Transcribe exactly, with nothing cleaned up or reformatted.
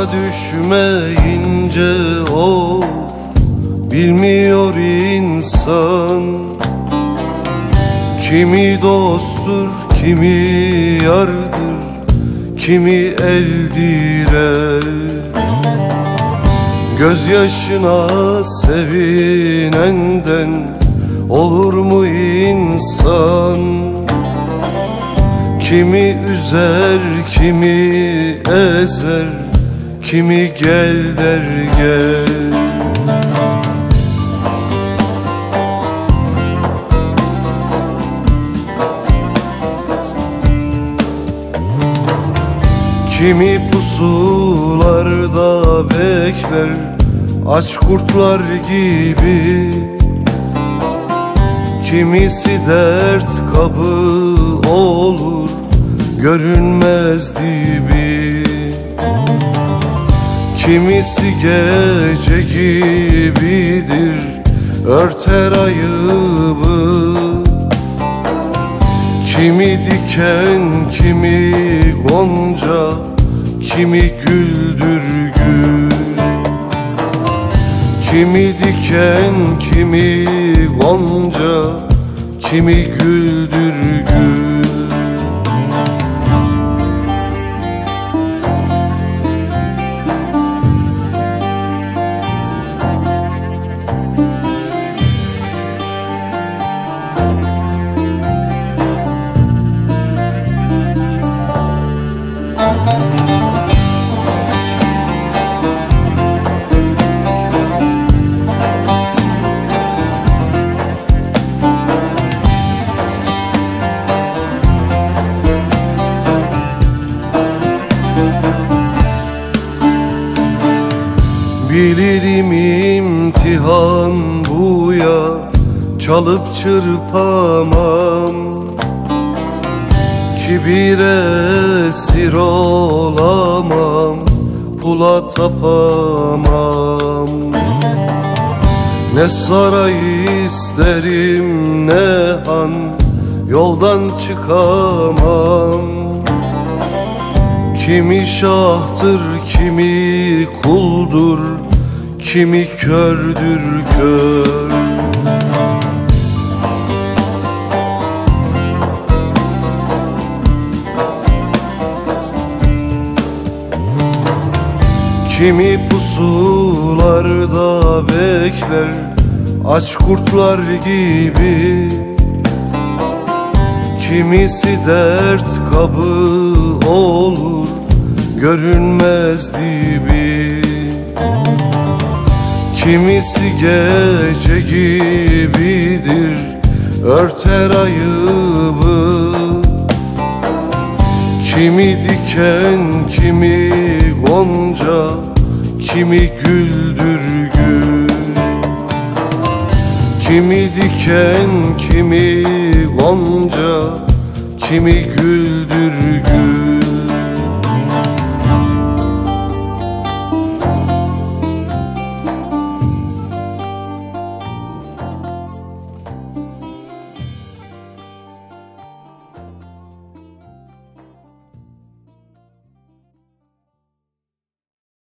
Yola düşmeyince of, bilmiyor insan. Kimi dosttur, kimi yardır, kimi eldir el. Gözyaşına sevinenden olur mu insan? Kimi üzer, kimi ezer, kimi gel der gel. Kimi pusularda bekler, aç kurtlar gibi. Kimisi dert kabı olur, görünmez dibi. Kimisi gece gibidir, örter ayıbı. Kimi diken, kimi gonca, kimi güldür gül. Kimi diken, kimi gonca, kimi güldür gül. Bilirim imtihan bu ya, çalıp çırpamam. Kibire esir olamam, pula tapamam. Ne saray isterim ne han, yoldan çıkamam. Kimi şahtır, kimi kuldur, kimi kördür kör. Kimi pusularda bekler, aç kurtlar gibi. Kimisi dert kabı olur, görünmez dibi. Kimisi gece gibidir, örter ayıbı. Kimi diken, kimi gonca, kimi güldür gül. Kimi diken, kimi gonca, kimi güldür gül.